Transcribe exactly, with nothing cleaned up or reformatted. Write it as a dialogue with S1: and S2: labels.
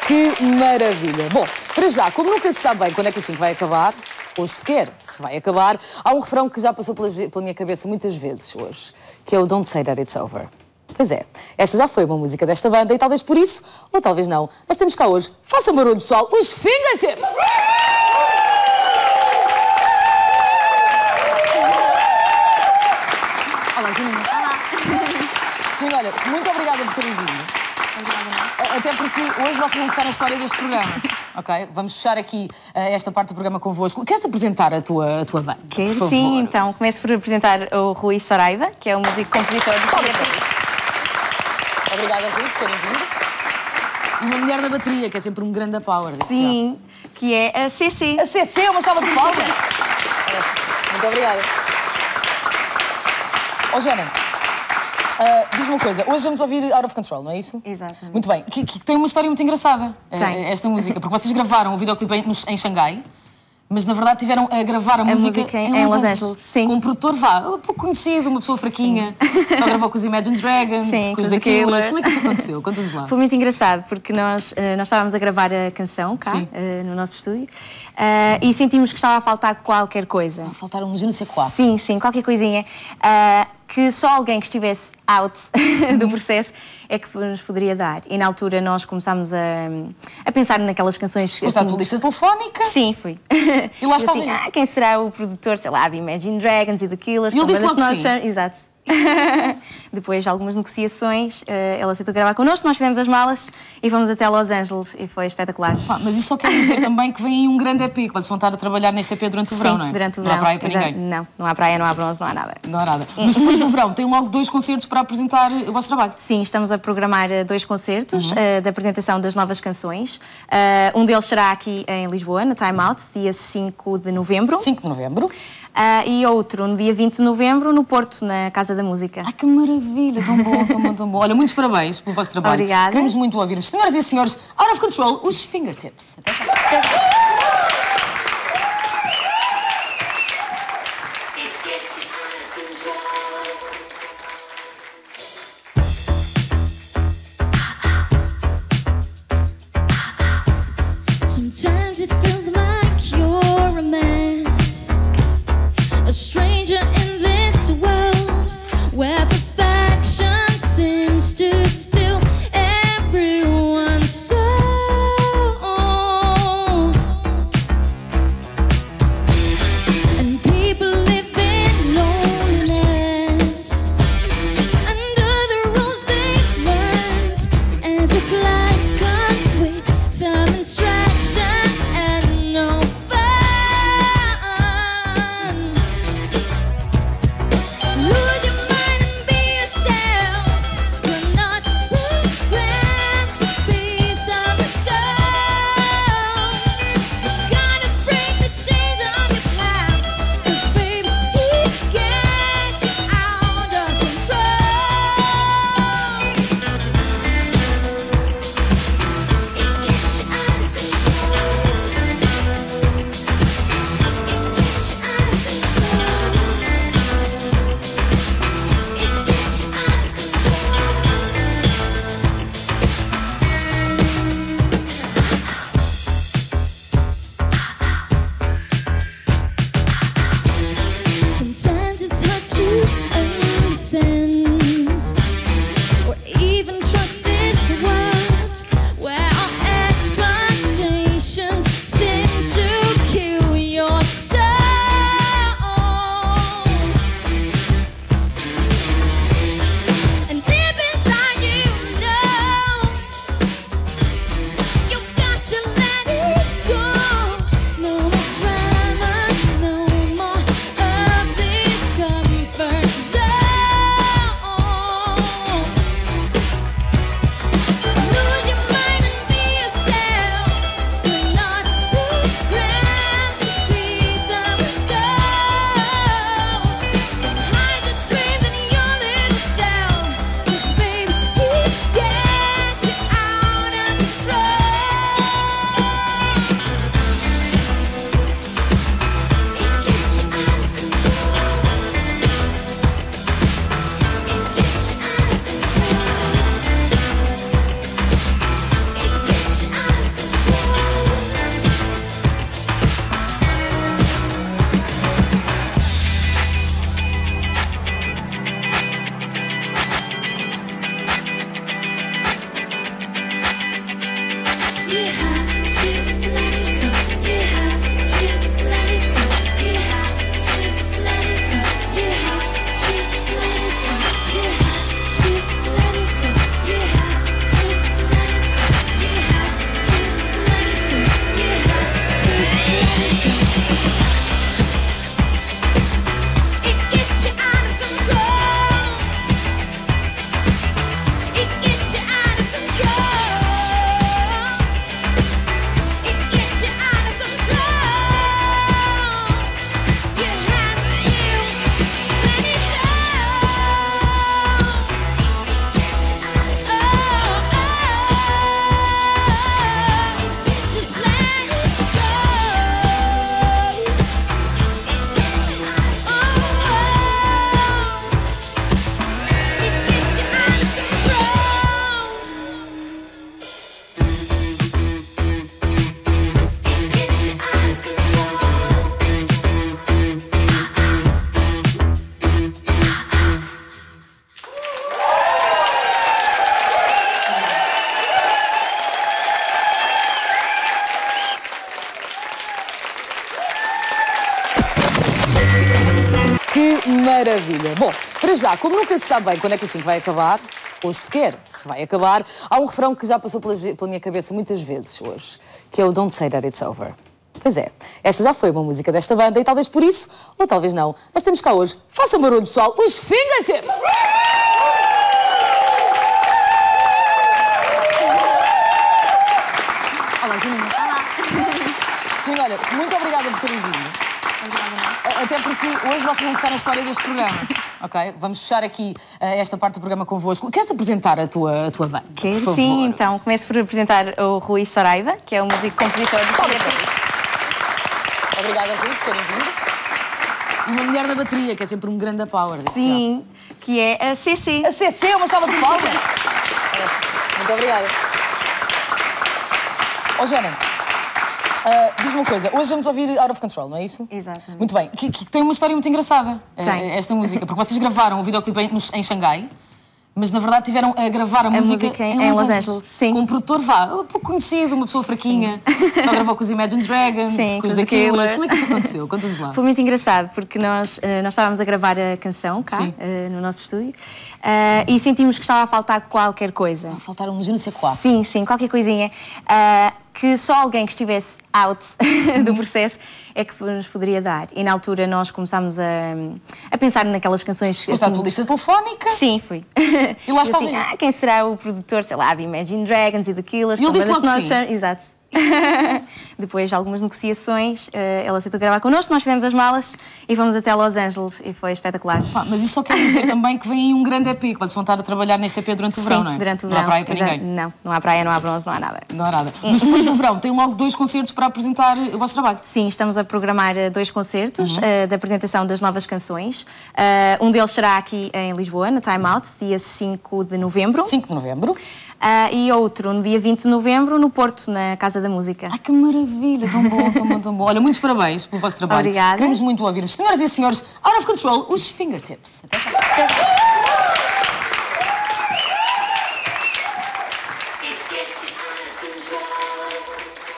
S1: Que maravilha! Bom, para já, como nunca se sabe bem quando é que o cinco vai acabar, ou sequer se vai acabar, há um refrão que já passou pela, pela minha cabeça muitas vezes hoje, que é o Don't Say That It's Over. Pois é, esta já foi uma música desta banda e talvez por isso, ou talvez não, nós temos cá hoje, faça barulho pessoal, os Fingertips! Olá, Juninho.
S2: Olá.
S1: Juninho, olha, muito obrigada por terem vindo. Até porque hoje vocês vão ficar na história deste programa, ok? Vamos fechar aqui uh, esta parte do programa convosco. Queres apresentar a tua, a tua banda?
S2: Quero sim, então. Começo por apresentar o Rui Saraiva, que é o músico compositor do Fingertips.
S1: Obrigada, Rui, por terem vindo. E uma mulher da bateria, que é sempre um grande power.
S2: Sim, já. Que é a C C.
S1: A C C, uma salva de palmas. Muito obrigada. Ó, Joana, uh, diz-me uma coisa. Hoje vamos ouvir Out of Control, não é isso?
S2: Exatamente.
S1: Muito bem. Que, que tem uma história muito engraçada,
S2: tem.
S1: esta música. Porque vocês gravaram o videoclipe em, em Xangai, mas na verdade tiveram a gravar a, a música,
S2: música em, em Los Angeles. Angeles. Sim.
S1: Com um produtor, vá, um pouco conhecido, uma pessoa fraquinha. Sim. Só gravou com os Imagine Dragons,
S2: sim,
S1: com os The Killers. Como é que isso aconteceu? Conta-nos lá.
S2: Foi muito engraçado, porque nós, nós estávamos a gravar a canção cá, uh, no nosso estúdio, uh, e sentimos que estava a faltar qualquer coisa.
S1: Ah, faltaram uns, não sei quatro.
S2: Sim, sim, qualquer coisinha. Uh, que só alguém que estivesse out do processo é que nos poderia dar. E na altura nós começámos a, a pensar naquelas canções...
S1: Foste assim, à tua lista telefónica?
S2: Sim, fui.
S1: E lá está
S2: assim, ah, quem será o produtor, sei lá, de Imagine Dragons e The Killers?
S1: E ele disse logo
S2: nós...
S1: sim.
S2: Exato. Depois de algumas negociações, ela aceitou gravar connosco, nós fizemos as malas e fomos até Los Angeles e foi espetacular.
S1: Pá, mas isso só quer dizer também que vem aí um grande E P, que vocês vão estar a trabalhar neste E P durante o verão,
S2: Sim,
S1: não é?
S2: durante o
S1: não
S2: verão.
S1: Não há praia para
S2: Exato.
S1: ninguém?
S2: Não, não há praia, não há bronze, não há nada.
S1: Não há nada. Mas depois do verão tem logo dois concertos para apresentar o vosso trabalho?
S2: Sim, estamos a programar dois concertos, uhum. uh, da apresentação das novas canções. Uh, um deles será aqui em Lisboa, na Time Out, dia cinco de novembro.
S1: cinco de novembro.
S2: Uh, e outro no dia vinte de novembro, no Porto, na Casa da Música.
S1: Ai, que maravilha! Tão bom, tão bom, tão bom. Olha, muitos parabéns pelo vosso trabalho.
S2: Obrigada.
S1: Queremos muito ouvir-vos. Senhoras e senhores, Out of Control, os Fingertips. Até cá.
S3: Sometimes it feels like you're a mess, a stranger in this world where perfection seems to steal everyone's soul.
S1: maravilha! Bom, para já, como nunca se sabe bem quando é que o cinco vai acabar, ou sequer se vai acabar, há um refrão que já passou pela, pela minha cabeça muitas vezes hoje, que é o Don't Say That It's Over. Pois é, esta já foi uma música desta banda e talvez por isso, ou talvez não, nós temos cá hoje, faça barulho pessoal, os Fingertips! Olá, Juninho.
S2: Olá.
S1: Juninho, olha, muito obrigada por terem vindo. Até porque hoje vocês vão ficar na história deste programa, ok? Vamos fechar aqui uh, esta parte do programa convosco. Queres apresentar a tua, a tua banda?
S2: Quero sim, então começo por apresentar o Rui Saraiva, que é o músico compositor do Fingertips.
S1: Obrigada, Rui, por terem vindo. E uma mulher da bateria, que é sempre um grande power.
S2: Sim, já. Que é a C C.
S1: A C C, uma salva de palmas. Muito obrigada. Ó, oh, Joana, uh, diz-me uma coisa. Hoje vamos ouvir Out of Control, não é isso?
S2: Exatamente.
S1: Muito bem. Que, que tem uma história muito engraçada,
S2: tem.
S1: esta música. Porque vocês gravaram o videoclipe em, em Xangai, mas na verdade tiveram a gravar a, a música, música em, em Los, Los Angeles. Angeles. Sim. Com um produtor, vá, um pouco conhecido, uma pessoa fraquinha. Sim. Só gravou com os Imagine Dragons,
S2: sim,
S1: com os The Killers. Como é que isso aconteceu? Conta-nos lá.
S2: Foi muito engraçado, porque nós, nós estávamos a gravar a canção cá, uh, no nosso estúdio, uh, e sentimos que estava a faltar qualquer coisa.
S1: A faltar um je ne sais quoi.
S2: Sim, sim, qualquer coisinha. Uh, que só alguém que estivesse out do processo é que nos poderia dar. E na altura nós começámos a, a pensar naquelas canções...
S1: Foste à tua lista telefónica?
S2: Sim, fui.
S1: E lá está
S2: assim, ah, quem será o produtor, sei lá, de Imagine Dragons e The Killers?
S1: E ele disse logo que sim.
S2: Exato. Depois de algumas negociações, ela aceitou gravar connosco, nós fizemos as malas e fomos até Los Angeles e foi espetacular.
S1: Pá, mas isso só quer dizer também que vem aí um grande E P, que vocês vão estar a trabalhar neste E P durante o verão,
S2: Sim,
S1: não é?
S2: durante o verão.
S1: Não há praia para
S2: Exato.
S1: ninguém?
S2: Não, não há praia, não há bronze, não há nada.
S1: Não há nada. Mas depois do verão tem logo dois concertos para apresentar o vosso trabalho?
S2: Sim, estamos a programar dois concertos
S1: uhum.
S2: uh, de apresentação das novas canções. Uh, um deles será aqui em Lisboa, na Time Out, dia cinco de novembro.
S1: cinco de novembro.
S2: Uh, e outro no dia vinte de novembro, no Porto, na Casa da Música.
S1: Ai, que maravilha! Tão bom, tão bom, tão bom. Olha, muitos parabéns pelo vosso trabalho.
S2: Obrigada.
S1: Queremos muito ouvir-vos. Senhoras e senhores, Out of Control, os Fingertips. Até já.